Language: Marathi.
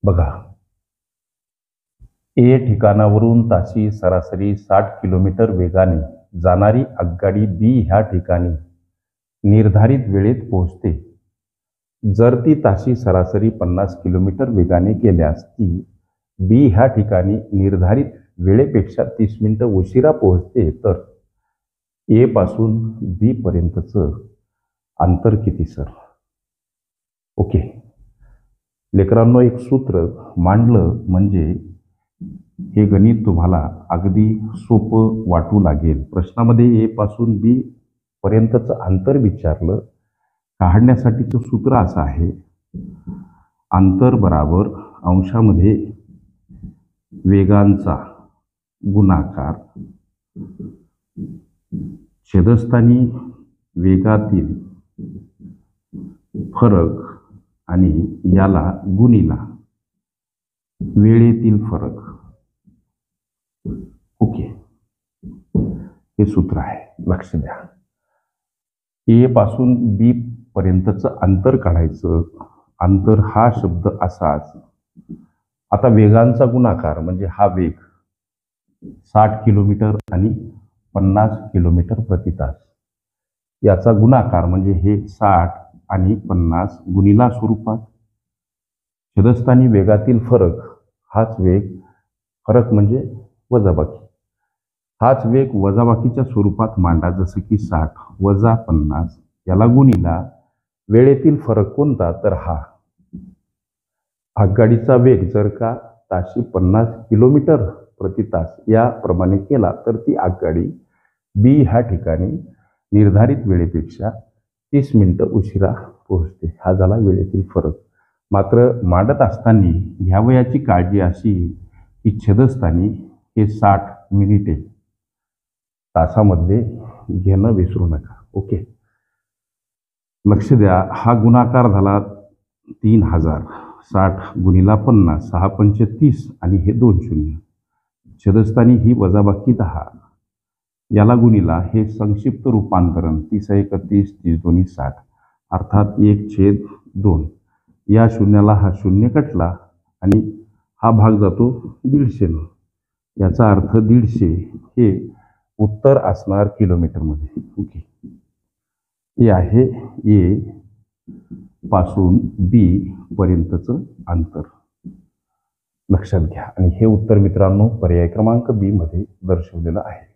बघा, ए ठिकाणावरून ताशी सरासरी 60 किलोमीटर वेगाने जाणारी आगगाडी बी ह्या ठिकाणी निर्धारित वेळेत पोहोचते. जर ती ताशी सरासरी 50 किलोमीटर वेगाने गेल्यास ती बी ह्या ठिकाणी निर्धारित वेळेपेक्षा 30 मिनिटं उशिरा पोहोचते. तर ए पासून बी पर्यंतचं अंतर किती सर? ओके, लेकरांनो, एक सूत्र मांडलं म्हणजे हे गणित तुम्हाला अगदी सोपं वाटू लागेल. प्रश्नामध्ये ए पासून बी पर्यंतचं अंतर विचारलं. काढण्यासाठीचं सूत्र असं आहे, अंतर बराबर अंशामध्ये वेगांचा गुणाकार छेदस्थानी वेगातील फरक आणि याला गुणिला वेळेतील फरक. ओके, हे सूत्र आहे, लक्ष द्या. ए पासून बी पर्यंतचं अंतर काढायचं. अंतर हा शब्द असाच. आता वेगांचा गुणाकार म्हणजे हा वेग 60 किलोमीटर आणि 50 किलोमीटर प्रति तास. याचा गुणाकार म्हणजे हे 60 आणि 50 गुणिला स्वरूपात छेदस्थानी वेगातील फरक. हाच वेग, फरक म्हणजे वजाबाकी, हाच वेग वजाबाकीच्या स्वरूपात मांडा. जसं की 60 वजा 50 याला गुणिला वेळेतील फरक कोणता? तर हा आगगाडीचा वेग जर का ताशी 50 किलोमीटर प्रति तास याप्रमाणे केला तर ती आगगाडी बी ह्या ठिकाणी निर्धारित वेळेपेक्षा 30 मिनिटं उशिरा पोहोचते. हा झाला वेळेतील फरक. मात्र मांडत असताना ह्या वयाची काळजी अशी की छेदस्थानी हे 60 मिनिटे तासामध्ये घेणं विसरू नका. ओके, लक्ष द्या. हा गुणाकार झाला 3000. 60 गुणिला 50, 6 पंचे 30 आणि हे 2 शून्य. छेदस्थानी ही वजाबाकी 10 याला गुणिला हे संक्षिप्त रूपांतरण 30 1 30, 30 2 60 अर्थात 1/2. या शून्याला हा शून्य कटला आणि हा भाग जातो 150 ने. याचा अर्थ 150 हे उत्तर असणार किलोमीटरमध्ये. ओके, हे आहे ए पासून बी पर्यंतचं अंतर. लक्षात घ्या. आणि हे उत्तर मित्रांनो पर्याय क्रमांक बी मध्ये दर्शवलेलं आहे.